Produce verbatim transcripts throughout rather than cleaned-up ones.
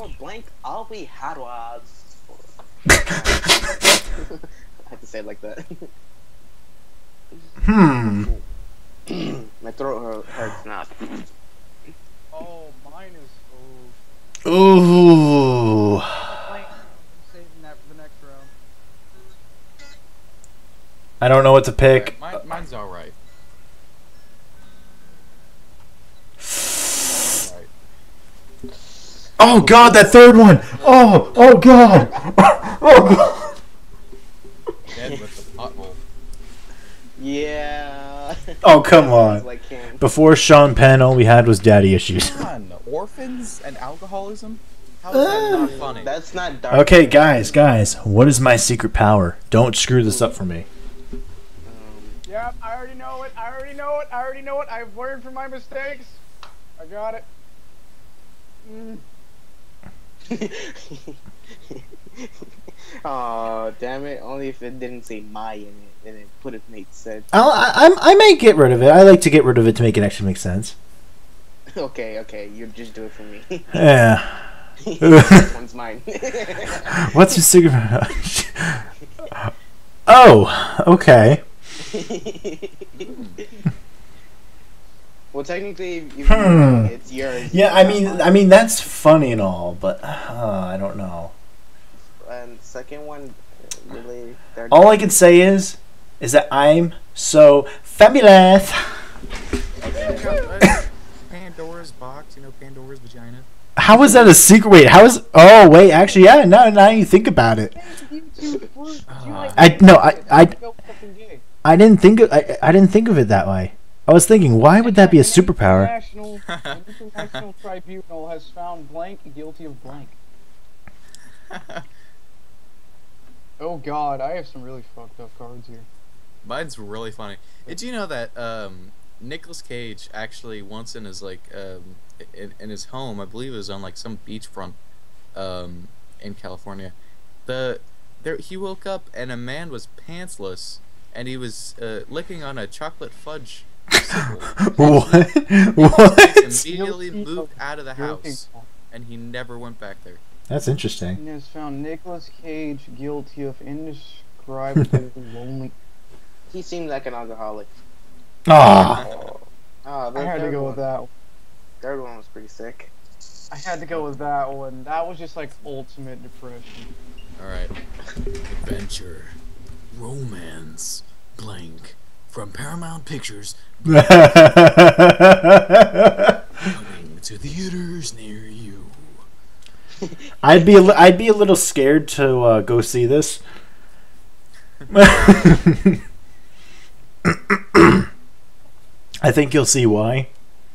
know, blank, all we had was... I have to say it like that. Hmm. My throat hurts now. Oh, mine is... Oh. Ooh. Blank. Saving that for the next round. I don't know what to pick. Mine, mine's alright. Oh god, that third one! Oh, oh god! Oh god! Dead with the pothole. Yeah. Oh, come on. Like him. Before Sean Penn, all we had was daddy issues. Come on, orphans and alcoholism? How is that not funny? That's not dark. Okay, guys, guys, what is my secret power? Don't screw this up for me. Um, Yep, I already know it. I already know it. I already know it. I've learned from my mistakes. I got it. Mm. Oh, damn it. Only if it didn't say my in it, and it would have made sense. I'll, I, I'm, I may get rid of it. I like to get rid of it to make it actually make sense. Okay, okay, you just do it for me. Yeah. This one's mine. What's your secret power? Oh, okay. Well, technically, if you, Hmm. it's yours. Yeah, I mean, I mean that's funny and all, but uh, I don't know. And second one, really. Third All I can say is, is that I'm so fabulous. Pandora's box, you know, Pandora's vagina. How is that a secret? Wait, how is? Oh, wait, actually, yeah. Now, now you think about it, I no, I, I, I didn't think of, I, I didn't think of it that way. I was thinking, why would that be a superpower? International, the International Tribunal has found blank guilty of blank. Oh god, I have some really fucked up cards here. Mine's really funny. Did you know that um, Nicolas Cage actually once in his like um, in, in his home, I believe it was on like some beachfront um, in California. The there he woke up and a man was pantsless and he was uh, licking on a chocolate fudge. What? He What? immediately moved out of the house and he never went back there. That's interesting. And has found Nicolas Cage guilty of indescribable lonely. He seemed like an alcoholic. Ah. Oh, I the had to third go one. with that one. Third one was pretty sick. I had to go with that one. That was just like ultimate depression. Alright. Adventure. Romance. Blank. From Paramount Pictures. Coming to theaters near you. I'd be a li- I'd be a little scared to uh, go see this. I think you'll see why.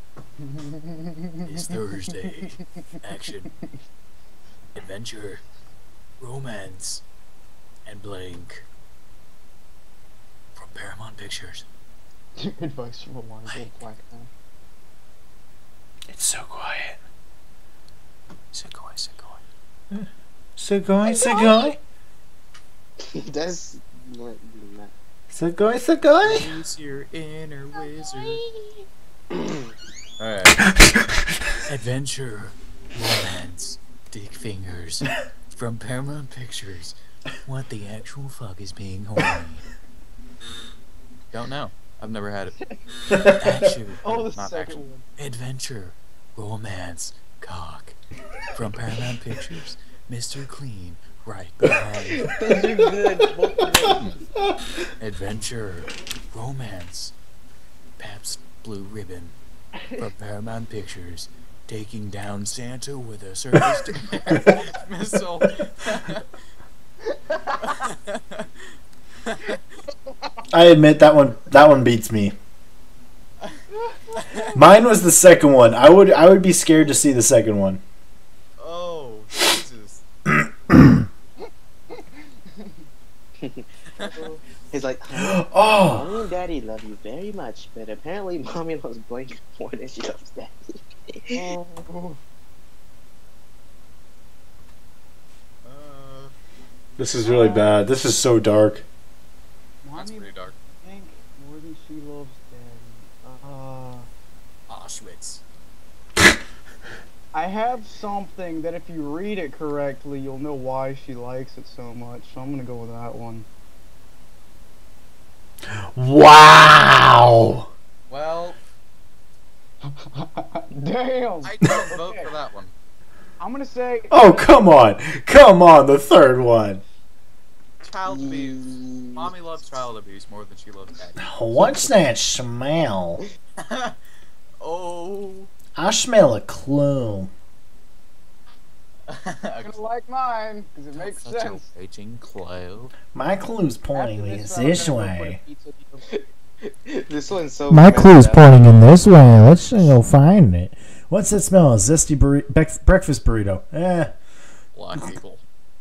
It's Thursday. Action. Adventure. Romance. And blank. From Paramount Pictures. Advice from a wise old black man. It's so quiet. Sequoia, sequoia. Sugoi, Sugoi. That's what Sugoi, Sugoi. Use your inner wizard. Alright. Adventure. Romance. Dick fingers. From Paramount Pictures. What the actual fuck is being horny? Don't know. I've never had it. Action. Oh, the Not second action. one. Adventure. Romance. Cock. From Paramount Pictures. Mister Clean. Right behind. Those are good. Both of them. Adventure. Romance. Pabst Blue Ribbon. From Paramount Pictures. Taking down Santa with a surface to missile. I admit that one that one beats me. Mine was the second one. I would I would be scared to see the second one. Oh, Jesus. He's like, Oh. Mommy and Daddy love you very much, but apparently Mommy loves blank more than she loves Daddy. Oh. Uh, This is really bad. This is so dark. that's Mommy pretty dark. blank more than she loves daddy. Uh, Auschwitz. I have something that if you read it correctly, you'll know why she likes it so much. So I'm gonna go with that one. Wow. Well, Damn. I don't vote Okay. for that one. I'm gonna say. Oh, come on. Come on, the third one. Child abuse. Mommy loves child abuse more than she loves daddy. What's that smell? Oh. I smell a clue. You're gonna like mine because it makes Such sense. a raging clue. My clue's pointing After me this, this I'm gonna go put a way. pizza deal. This one's so. My messed clue's up. pointing in this way. Let's go find it. What's that smell? A zesty burri- bec- breakfast burrito. Eh. Black people.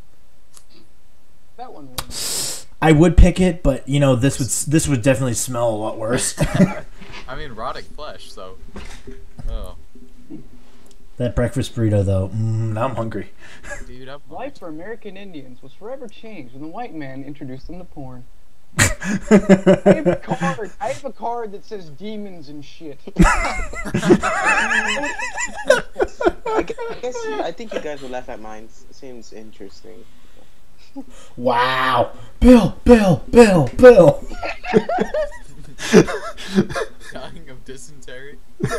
That one wins. I would pick it, but you know this would this would definitely smell a lot worse. I mean, rotting flesh, so. Oh. That breakfast burrito, though, mm, now I'm hungry. Dude, I'm. Life for American Indians was forever changed when the white man introduced them to porn. I have a card. I have a card that says demons and shit. I gu- I guess I think you guys will laugh at mine. It seems interesting. Wow, Bill, Bill, Bill, Bill. Dying of dysentery.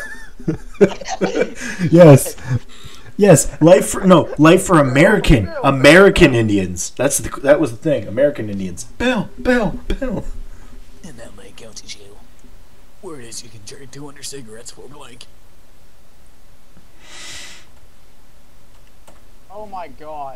Yes, yes. Life for no life for American American Indians. That's the that was the thing. American Indians. Bill, Bill, Bill. In L A County Jail, where it is you can trade two hundred cigarettes for blank. Oh my god.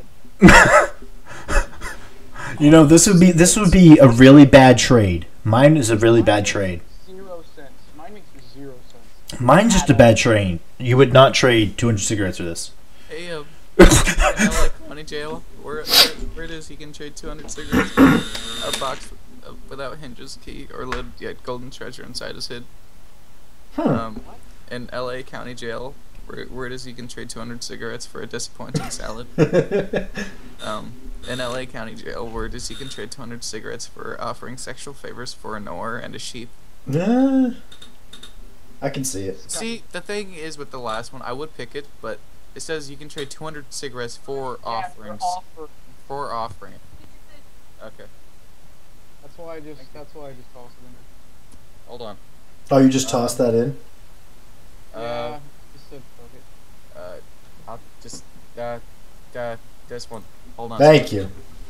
You know this would be this would be a really bad trade. Mine is a really bad trade. Zero cents. Mine makes zero sense. Mine's just a bad trade. You would not trade two hundred cigarettes for this. Hey, uh, in L A County Jail, where, where, where it is you can trade two hundred cigarettes for a box uh, without hinges, key, or lid, yet golden treasure inside is hid. Hmm. Um, in L A County Jail, where, where it is you can trade two hundred cigarettes for a disappointing salad. Um, in L A County Jail, where it is you can trade two hundred cigarettes for offering sexual favors for a knower and a sheep. Nah, I can see it. See, the thing is with the last one, I would pick it, but it says you can trade two hundred cigarettes for Yeah, offerings. for offer. For offering. Okay, That's why I just. That's why I just tossed it in there. hold on. Oh, you just tossed that in? Uh, Yeah. Just said fuck it. uh, I'll just, uh, uh, this one. Hold on. Thank you.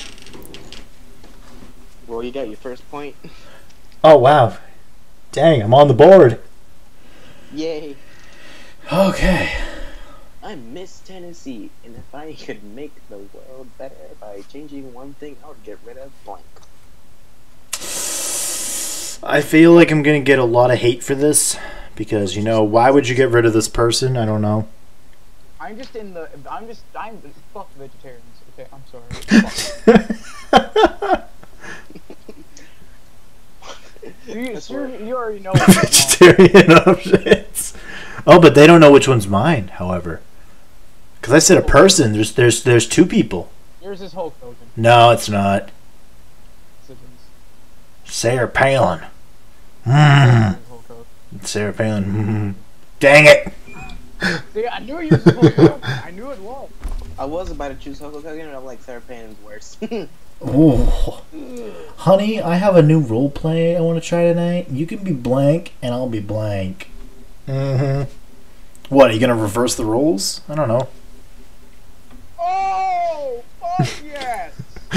Well, you got your first point. Oh, wow. Dang, I'm on the board. Yay! Okay. I'm Miss Tennessee, and if I could make the world better by changing one thing, I would get rid of blank. I feel like I'm going to get a lot of hate for this because, you know, why would you get rid of this person? I don't know. I'm just in the. I'm just. I'm. Fuck vegetarians. Okay, I'm sorry. Fuck. you, That's sir, right. you already know what's going on. Vegetarian options. Oh, but they don't know which one's mine, however. Because I said a person. There's there's there's two people. Yours is Hulk Hogan. No, it's not. It's a- Sarah Palin. Mm. Hulk Hogan. Sarah Palin. Mm. Dang it. See, I knew you was Hulk Hogan. I knew it was. I was about to choose Hulk Hogan, and I'm like, Sarah Palin's worse. Oh, honey, I have a new role play I want to try tonight. You can be blank, and I'll be blank. Mm-hmm. What, are you gonna reverse the roles? I don't know. Oh, fuck yes.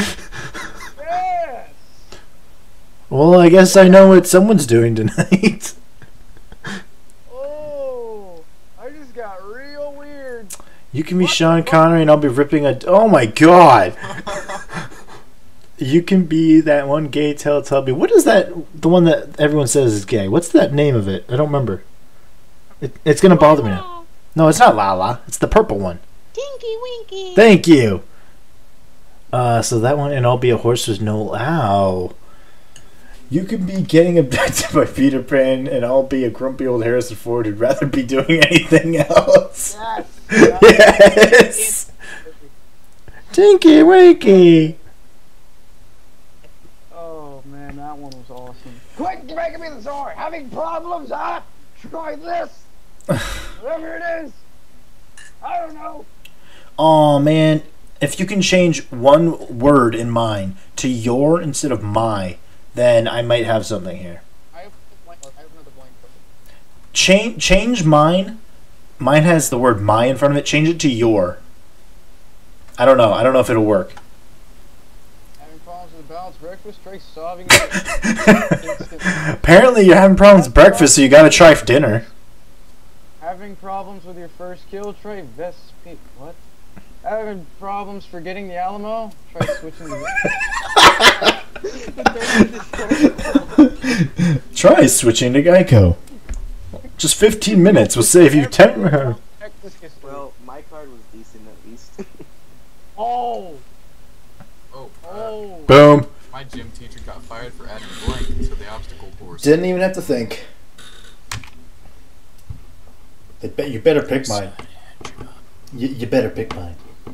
Yes. Well, I guess I know what someone's doing tonight. Oh, I just got real weird. You can be Sean Connery, and I'll be ripping a. Oh my god! You can be that one gay Teletubby. What is that? The one that everyone says is gay. What's that name of it? I don't remember. It, it's gonna bother me now. No, it's not Lala. It's the purple one. Tinky Winky. Thank you. Uh, so that one, and I'll be a horse with no. Ow. You can be getting abducted by Peter Pan, and I'll be a grumpy old Harrison Ford who'd rather be doing anything else. Yes. Yes. Tinky Winky. Oh man, that one was awesome. Quit making me the czar. Having problems, huh? Try this. Whatever it is. I don't know. Oh man, if you can change one word in mine to your instead of my, then I might have something here. I have, blank, I have another blank card. Change change mine. Mine has the word my in front of it. Change it to your. I don't know. I don't know if it'll work. Having problems with a balanced breakfast? Try solving it. Apparently you're having problems with breakfast, so you gotta try for dinner. Having problems with your first kill? Try Vespi. What? Having problems forgetting the Alamo? Try switching the... Try switching to Geico. Just fifteen minutes will save you ten... Well, my card was decent at least. Oh! Oh, uh, Oh! Boom. my gym teacher got fired for adding blank to the obstacle course. Didn't even have to think. You better pick mine. You, you better pick mine.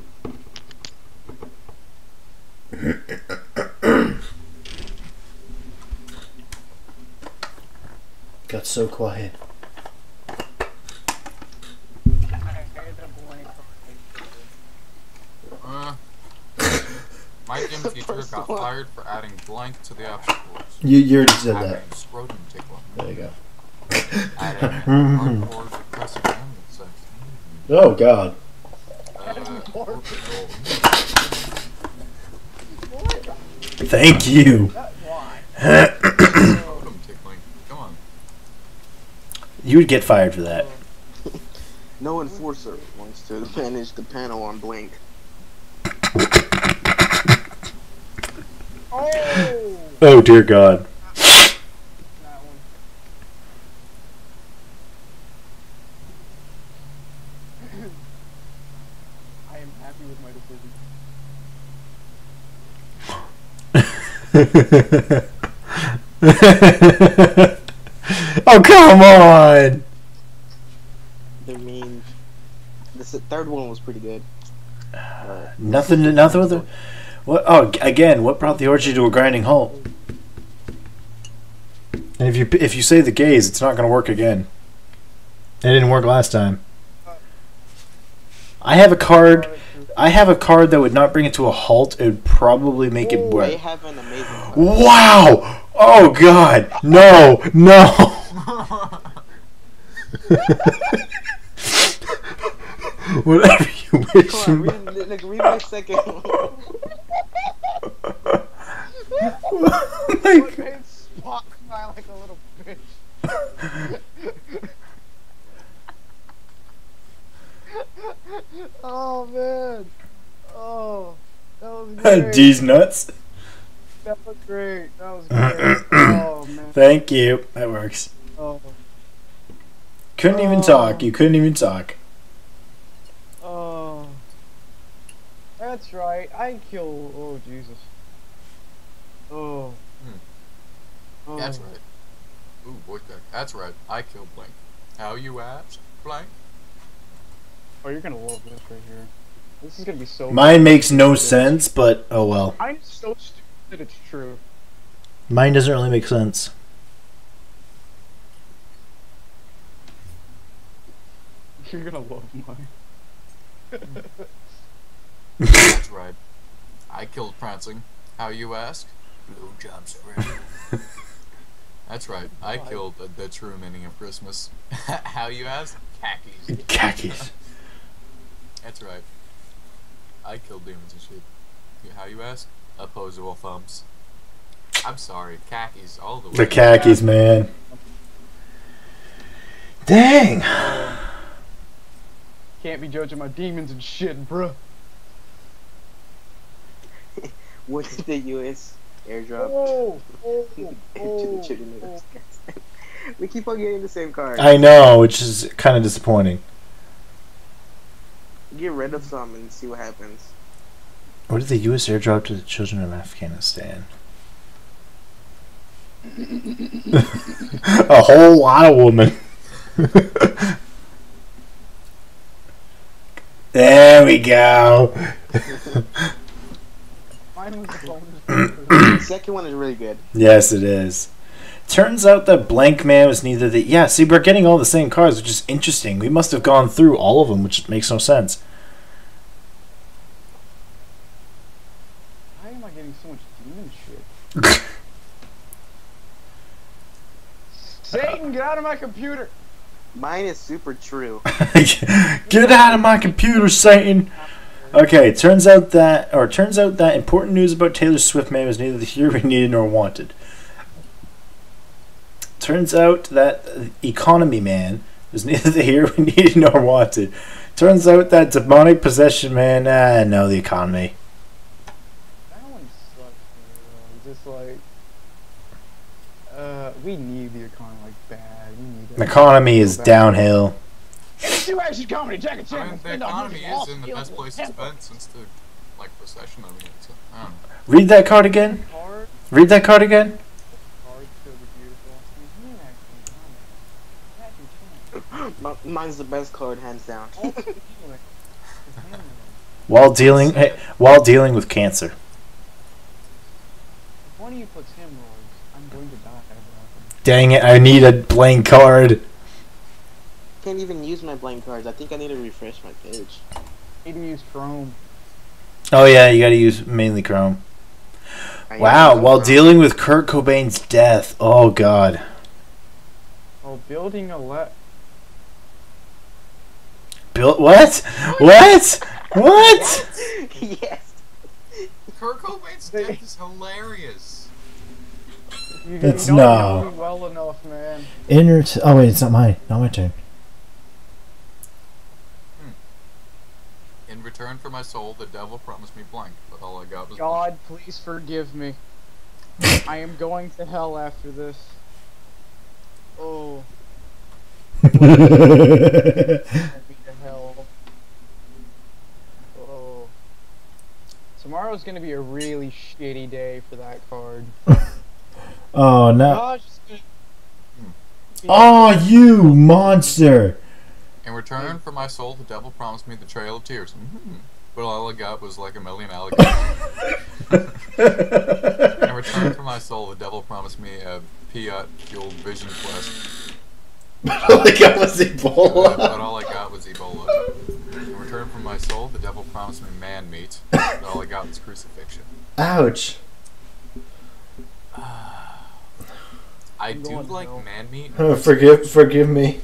Got so quiet. Uh, my gym teacher got fired for adding blank to the obstacle course. You, you already said Adding that. scrotum tickle. There you go. Adding hardcore depressive animal sex. Oh God. Uh, orbital. Thank you. Scrotum tickling. Come on. You would get fired for that. No enforcer wants to manage the panel on Blink. Oh! Oh dear God. That one. I am happy with my decision. Oh come on. I mean, this third one was pretty good. Uh, Nothing. Nothing with the. What? Oh, again, what brought the orgy to a grinding halt? And if you if you say the gays, it's not going to work again. It didn't work last time. I have a card. I have a card that would not bring it to a halt. It would probably make it they work. have an amazing card. Wow! Oh God! No! No! Whatever you wish. Come on, read, like, read my second one. Oh my What God. made Spock cry like a little bitch? Oh man! Oh, that was great. D's nuts. That was great. That was great. Oh man. Thank you. That works. Oh. Couldn't even Oh. talk. You couldn't even talk. Oh. That's right. I kill. Oh Jesus. Oh. Hmm. Oh. That's right. Ooh, boy, that's right. I killed blank. How you asked? Blank. Oh, you're gonna love this right here. This is gonna be so. Mine makes no sense, but oh well. I'm so stupid that it's true. Mine doesn't really make sense. You're gonna love mine. That's right. I killed prancing. How you ask? Blowjobs ready. That's right. I killed the, the true meaning of Christmas. How you ask? Khakis. Khakis. That's right. I killed demons and shit. How you ask? Opposable thumbs. I'm sorry. Khakis all the way. The khakis, man. Dang. Can't be judging my demons and shit, bruh. What did the U S airdrop Oh, oh, to the oh, children of oh. Afghanistan? We keep on getting the same card. I know, which is kind of disappointing. Get rid of some and see what happens. What did the U S airdrop to the children of Afghanistan? A whole lot of women. There we go. Mine was the bonus. The second one is really good. Yes, it is. Turns out that Blank Man was neither the... Yeah, see, we're getting all the same cards, which is interesting. We must have gone through all of them, which makes no sense. Why am I getting so much demon shit? Satan, get out of my computer! Mine is super true. Get out of my computer, Satan! Okay, turns out that... Or turns out that important news about Taylor Swift Man was neither the hero we needed nor wanted. Turns out that Economy Man was neither the hero we needed nor wanted. Turns out that Demonic Possession Man, ah, no, the Economy. That one sucks, man. Just like, uh, we need the economy like bad. We need that. Economy is downhill. Two action comedy, Jack and I mean, the economy is in the skills best will place have it's been since the like recession. I mean, so, I don't know. Read that card again. Card, Read that card again. card, so beautiful. I mean, he actually, Mi- Mine's the best card, hands down. While dealing, hey, while dealing with cancer. If one of you puts hemorrhoids, I'm going to die. Dang it! I need a blank card. Can't even use my blank cards. I think I need to refresh my page. Need to use Chrome. Oh yeah, you got to use mainly Chrome. I Wow, use while Chrome. dealing with Kurt Cobain's death. Oh god. Oh, building a le- Built what? What? What? Yes. Kurt Cobain's death is hilarious. You, It's you don't no. know me well enough, man. Inner. T- oh wait, it's not mine. Not my turn. In return for my soul, the devil promised me blank, but all I got was God, please forgive me. I am going to hell after this. Oh, send me to hell. Oh. Tomorrow's gonna be a really shitty day for that card. Oh no. Gosh, it's gonna- Oh, you monster. In return for my soul, the devil promised me the Trail of Tears. Mm-hmm. But all I got was like a million alligators. In return for my soul, the devil promised me a Piat-fueled vision quest. All I got was But, Ebola. but all I got was Ebola. In return for my soul, the devil promised me man meat. But all I got was crucifixion. Ouch. I I'm do going like hell. man meat, Oh, forgive, forgive me.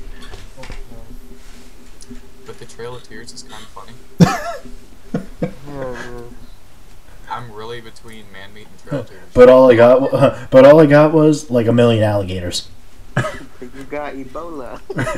but the Trail of Tears is kind of funny. I'm really between man meat and Trail of Tears. But all I got, but all I got was like a million alligators. You got Ebola.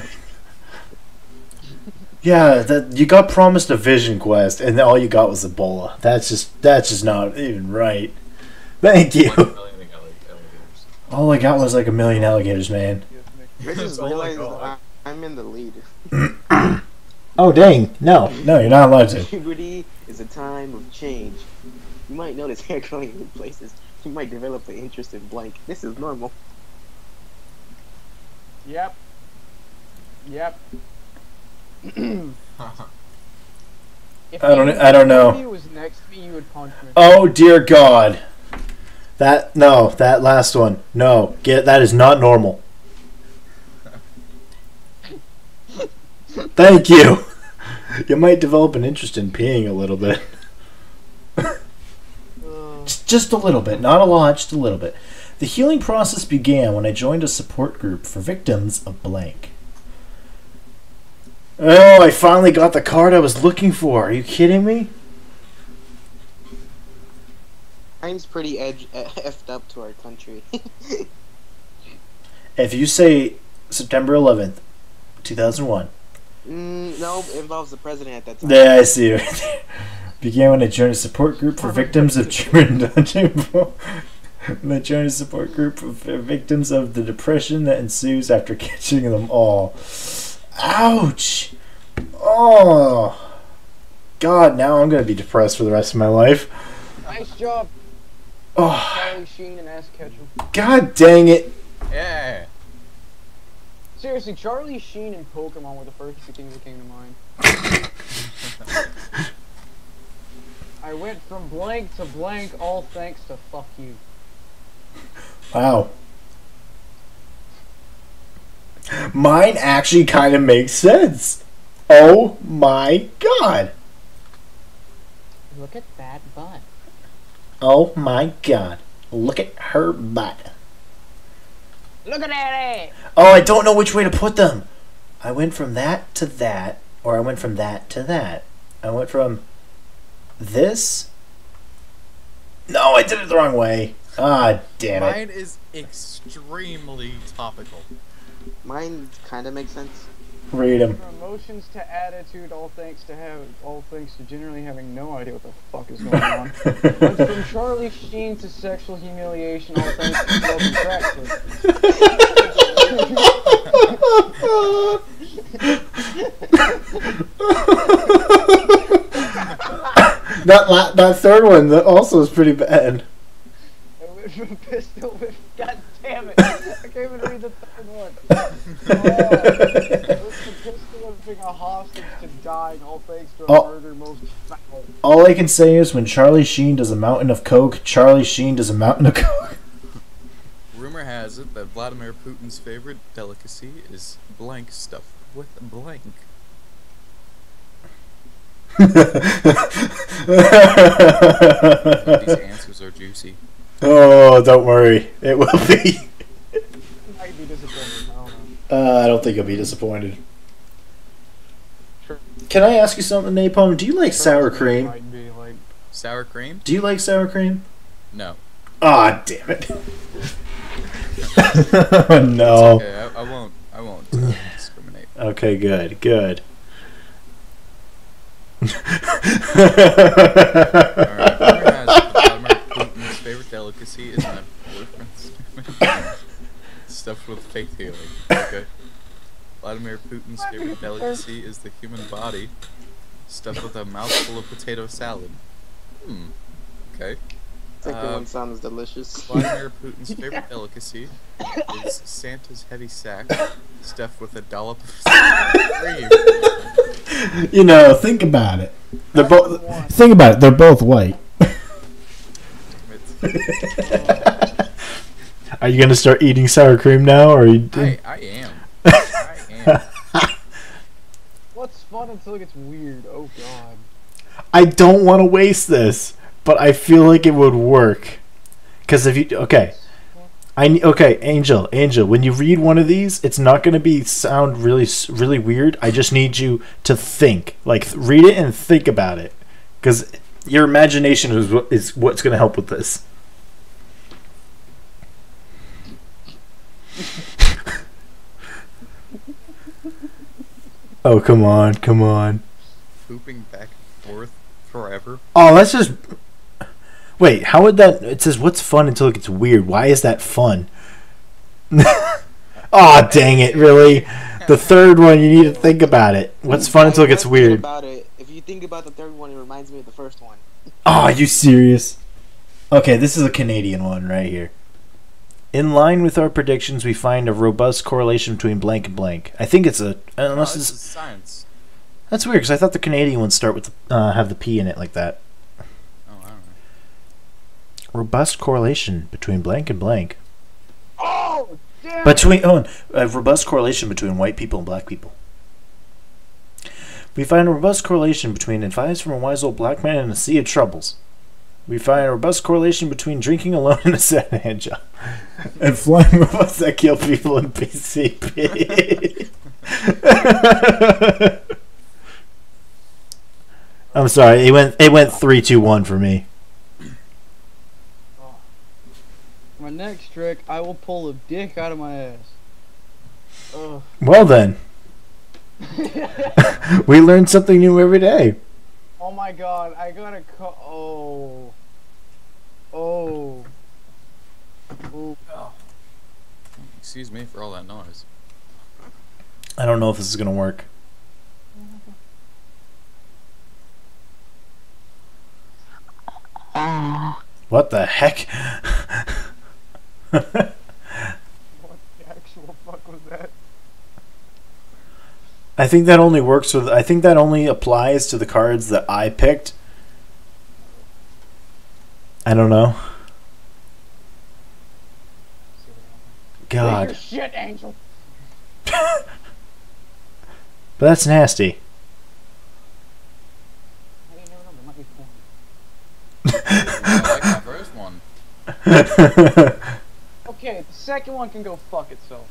Yeah, that you got promised a vision quest, and all you got was Ebola. That's just that's just not even right. Thank you. Like a million alligators. All I got was like a million alligators, man. I just That's all I realized got. I, I'm in the lead. Oh dang! No, no, you're not allowed to. Puberty is a time of change. You might notice hair growing in new places. You might develop an interest in blank. This is normal. Yep. Yep. If I don't- you- I don't know. If he was next to me, you would punch me. Oh dear God! That no, that last one. No, get that is not normal. Thank you. You might develop an interest in peeing a little bit. Uh, Just, just a little bit, not a lot, just a little bit. The healing process began when I joined a support group for victims of blank. Oh, I finally got the card I was looking for. Are you kidding me? Mine's pretty edge effed up to our country. If you say September eleventh, two thousand one. mm, no, it involves the president at that time. Yeah, I see it right there. Began when I joined a support group for victims of German When I joined a support group for victims of the depression that ensues after catching them all. Ouch! Oh! God, now I'm gonna be depressed for the rest of my life. nice job, Oh, Charlie Sheen and Ass Ketchum. God dang it! Yeah. Seriously, Charlie Sheen and Pokemon were the first two things that came to mind. I went from blank to blank, all thanks to fuck you. Wow. Mine actually kind of makes sense. Oh my god. Look at that butt. Oh my god. Look at her butt. Look at that. Oh, I don't know which way to put them. I went from that to that, or I went from that to that. I went from this. No, I did it the wrong way. Ah, damn it. Mine is extremely topical. Mine kind of makes sense. Read them. From emotions to attitude, all thanks to have, all thanks to generally having no idea what the fuck is going on. Went from Charlie Sheen to sexual humiliation, all thanks to broken practice. that la- that third one that also is pretty bad. I went from pistol whip. God damn it! I can't even read the third one. Oh, I went from pistol whipping a hostage to dying, all thanks to a Oh. murder most foul. All I can say is when Charlie Sheen does a mountain of coke, Charlie Sheen does a mountain of coke. Rumor has it that Vladimir Putin's favorite delicacy is blank stuff with blank. These answers are juicy. Oh, don't worry. It will be. I'd be disappointed. I don't know. Uh, I don't think you'll be disappointed. Sure. Can I ask you something, Napalm? Do you like sour cream? Might be like, Sour cream? Do you like sour cream? No. Ah, damn it. Oh, no. Okay, I, I won't. I won't uh, discriminate. Okay, good, good. Alright, rumor has it that Vladimir Putin's favorite delicacy is my boyfriend's stuffed with faith healing. Okay. Vladimir Putin's favorite delicacy is the human body stuffed with a mouthful of potato salad. Hmm. Okay. Second Uh, one sounds delicious. Vladimir Putin's favorite delicacy is Santa's heavy sack stuffed with a dollop of cream. You know, think about it. They're both. Think about it. They're both white. Are you gonna start eating sour cream now, or are you? I, I am. I am. what's fun until it gets weird? Oh god. I don't want to waste this, but I feel like it would work. Because if you okay, I ne- okay, Angel, Angel, when you read one of these, it's not going to be sound really, s- really weird. I just need you to think, like th- read it and think about it, because your imagination is what is what's going to help with this. Oh, come on, come on. Pooping back and forth forever. Oh, that's just. Wait, how would that? It says, "What's fun until it gets weird." Why is that fun? Oh, dang it! Really, the third one you need to think about it. What's fun until it gets I was weird? thinking About it. If you think about the third one, it reminds me of the first one. Oh, are you serious? Okay, this is a Canadian one right here. In line with our predictions, we find a robust correlation between blank and blank. I think it's a Oh, unless this it's is science. that's weird because I thought the Canadian ones start with the, uh, have the P in it like that. Oh, I don't know. Robust correlation between blank and blank. Oh damn. Between oh, a robust correlation between white people and black people. We find a robust correlation between advice from a wise old black man and a sea of troubles. We find a robust correlation between drinking alone and a sad hand job. And flying robots that kill people in P C P. I'm sorry, it went it went three, two, one for me. My next trick, I will pull a dick out of my ass. Ugh. Well then. We learn something new every day. Oh my god, I gotta co- oh. Oh. Oh. Excuse me for all that noise. I don't know if this is gonna work. What the heck? What the actual fuck was that? I think that only works with. I think that only applies to the cards that I picked. I don't know. Take God. your shit, Angel. But that's nasty. I didn't know there might be porn. I like that first one. Okay, the second one can go fuck itself.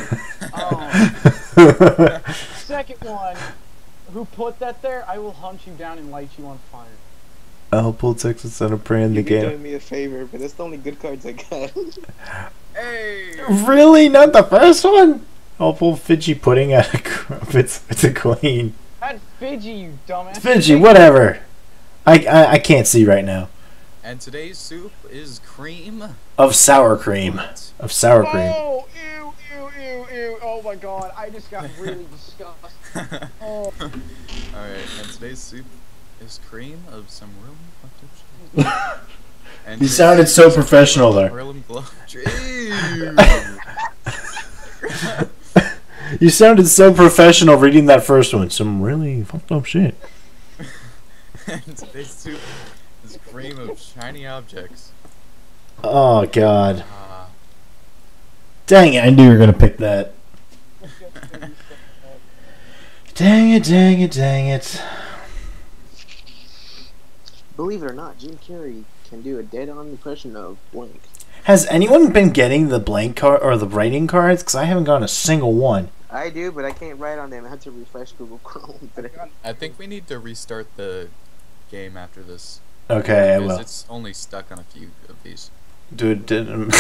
Um, second one, who put that there? I will hunt you down and light you on fire. I'll pull Texas on a prey in the You'd be game. doing me a favor, but that's the only good cards I got. Hey! Really? Not the first one? I'll pull Fidgy pudding out of if it's, it's a queen. That Fidgy, you dumbass. Fidgy, whatever. I, I, I can't see right now. And today's soup is cream. Of sour cream. Of sour cream. Oh, ew, ew, ew, ew. Oh my god, I just got really disgusted. Oh. Alright, and today's soup is cream of some really fucked up shit. And You today's sounded soup so is professional there. Harlem Glow- You sounded so professional reading that first one. Some really fucked up shit. And today's soup is cream of shiny objects. Oh, God. Ah. Dang it, I knew you were going to pick that. Dang it, dang it, dang it. Believe it or not, Jim Carrey can do a dead-on impression of Blank. Has anyone been getting the blank card or the writing cards? Because I haven't gotten a single one. I do, but I can't write on them. I have to refresh Google Chrome. But I think we need to restart the game after this. Okay, I Because will. it's only stuck on a few of these. Dude, didn't.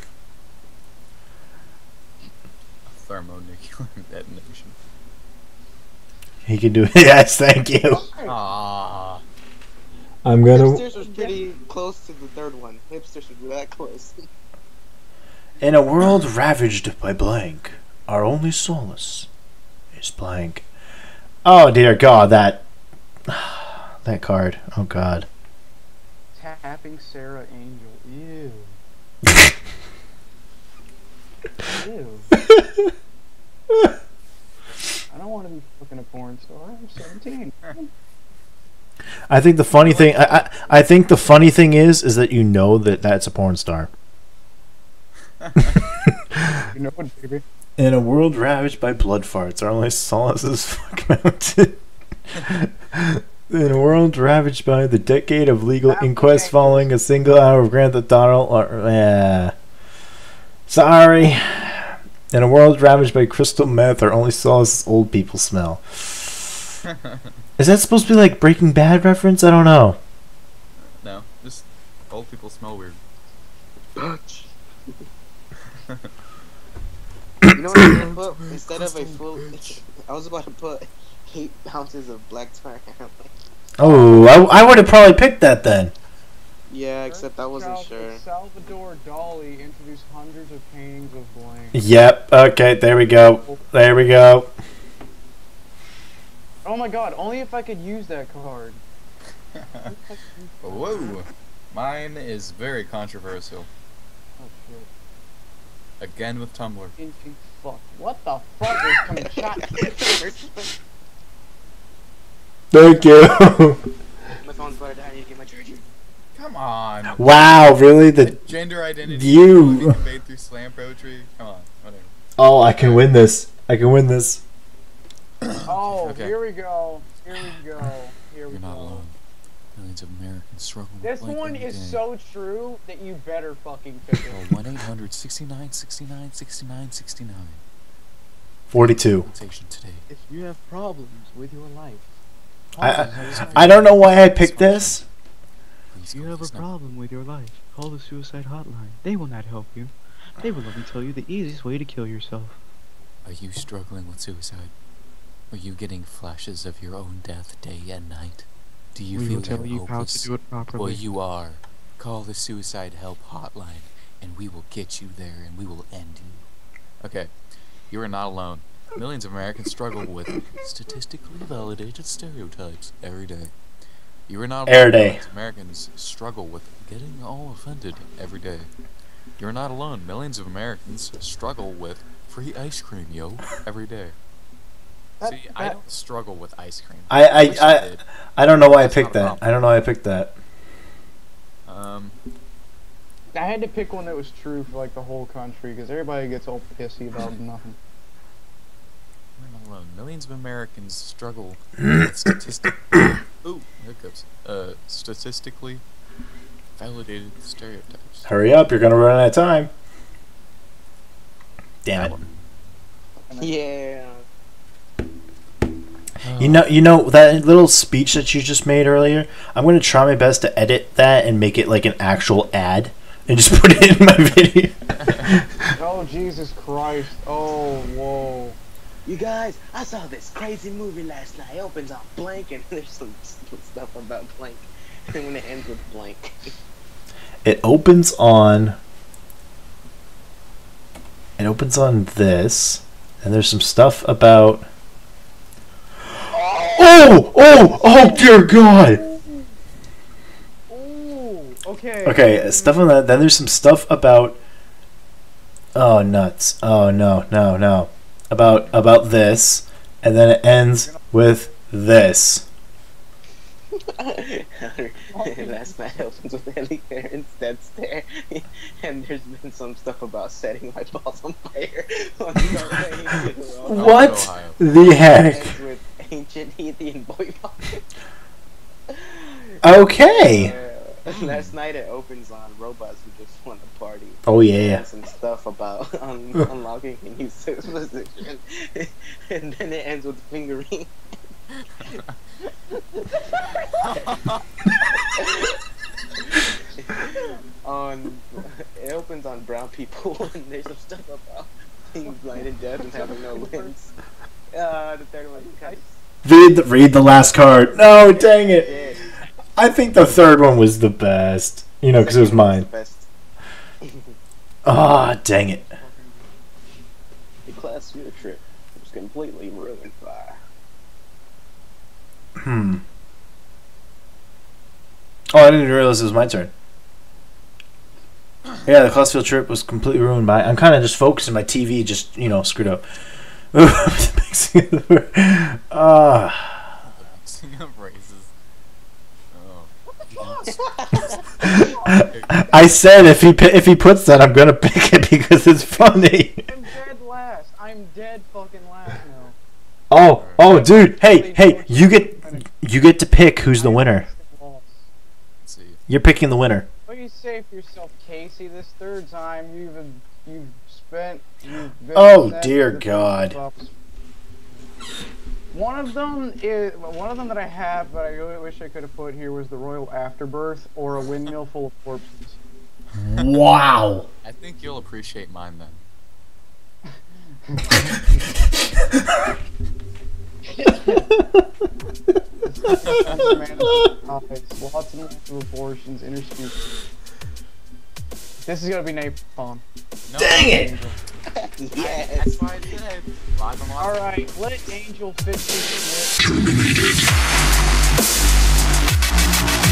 Thermonuclear detonation. He can do it. Yes, thank you. Ah. I'm Hipsters was pretty close to the third one. Hipsters were that close. In a world ravaged by blank, our only solace is blank. Oh dear God, that that card. Oh God. Tapping Sarah Angel. Ew. Ew. I don't want to be fucking a porn star. I'm seventeen. I think the funny thing, I, I I think the funny thing is, is that you know that that's a porn star. You know what, baby? In a world ravaged by blood farts, our only solace is fuck mountain. In a world ravaged by the decade of legal inquests following a single hour of Grand Theft Auto, or, uh, sorry. In a world ravaged by crystal meth, our only solace is old people smell. Is that supposed to be like Breaking Bad reference? I don't know. No, just old people smell weird. You know what I'm gonna put? Instead of a full... I was about to put eight ounces of black tar. Oh, I, I would have probably picked that then. Yeah, except I wasn't Sal- sure. Salvador Dali introduced hundreds of paintings of blank. Yep, okay, there we go. There we go. Oh my god, only if I could use that card. Whoa! Mine is very controversial. Oh shit. Again with Tumblr. Inky fuck. What the fuck is coming chat? Thank you. My phone's blurred out. I need to get my charger. Come on! Wow, really? The Gender identity You- equality conveyed through slam poetry? Come on, whatever. Oh, I can win this. I can win this. Oh, Okay. here we go. Here we go. Here we You're not go. alone. Millions of Americans struggle with This blank one every is day. so true that you better fucking pick Call it. one eight hundred sixty-nine sixty-nine sixty-nine sixty-nine. forty-two. Consultation today. If you have problems with your life, I, I I don't know why I picked this. Please if you call have a this number. problem with your life, call the suicide hotline. They will not help you. They will only tell you the easiest way to kill yourself. Are you struggling with suicide? Are you getting flashes of your own death day and night? Do you we feel will tell you're you how hopeless? to do it Well, properly. you are. Call the suicide help hotline, and we will get you there, and we will end you. Okay, you are not alone. Millions of Americans struggle with Statistically validated stereotypes every day. You are not Air alone. day. Millions of Americans struggle with Getting all offended. every day. You're not alone. Millions of Americans struggle with Free ice cream, yo. every day. That- See, I that- don't struggle with ice cream. I I wish I, did. I don't know why I That's picked not a that. problem. I don't know why I picked that. Um, I had to pick one that was true for like the whole country because everybody gets all pissy about nothing. alone. Millions of Americans struggle with statistic. Ooh, hiccups. Uh, statistically validated stereotypes. Hurry up, you're gonna run out of time. Damn it. Yeah. You know, you know that little speech that you just made earlier. I'm gonna try my best to edit that and make it like an actual ad, and just put it in my video. Oh Jesus Christ! Oh whoa! You guys, I saw this crazy movie last night. It opens on blank, and there's some, some stuff about blank, and when it ends with blank. It opens on. It opens on this, and there's some stuff about. Oh! Oh! Oh dear God! Ooh, okay. Okay, stuff on that. Then there's some stuff about. Oh nuts! Oh no! No! No! About about this, and then it ends with this. Last night opens with Ellie Parents dead stare, and there's been some stuff about setting my balls on fire. On What Ohio. the heck? Ends with ancient Ethiopian boy pocket. Okay. Uh, last night it opens on robots who just want to party. Oh yeah. And some stuff about un unlocking a new sales position, and then it ends with fingering. on it opens on brown people, and there's some stuff about being blind and deaf and having no limbs. Uh, the third one kind of Read the read the last card. No, dang it. dead. I think the third one was the best. You know, because it was mine. Best. Ah, dang it. The class field trip was completely ruined by. Hmm. Oh, I didn't realize it was my turn. Yeah, the class field trip was completely ruined by. I'm kind of just focusing. My T V just, you know, screwed up. Ah. Mixing up races. Oh. I said if he pi- if he puts that, I'm gonna pick it because it's funny. I'm dead last. I'm dead fucking last now. Oh, oh, dude. Hey, hey, you get you get to pick who's the winner. Let's see. You're picking the winner. What do you say for yourself, Casey? This third time you've you've spent. You've been Oh, sent dear to the God. buffs. One of them is one of them that I have, but I really wish I could have put here was the Royal Afterbirth or a windmill full of corpses. Wow. I think you'll appreciate mine then. Lots and lots of abortions, interspecies. This is gonna be napalm. No, Dang it! Yes. That's why I said. Live and live. Alright, let Angel fix this shit. Terminated.